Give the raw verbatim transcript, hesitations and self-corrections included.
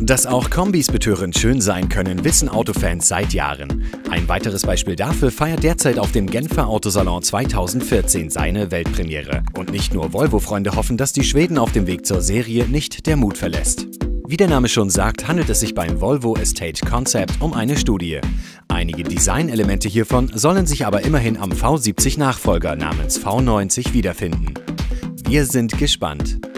Dass auch Kombis betörend schön sein können, wissen Autofans seit Jahren. Ein weiteres Beispiel dafür feiert derzeit auf dem Genfer Autosalon zweitausendvierzehn seine Weltpremiere. Und nicht nur Volvo-Freunde hoffen, dass die Schweden auf dem Weg zur Serie nicht der Mut verlässt. Wie der Name schon sagt, handelt es sich beim Volvo Estate Concept um eine Studie. Einige Designelemente hiervon sollen sich aber immerhin am V siebzig Nachfolger namens V neunzig wiederfinden. Wir sind gespannt.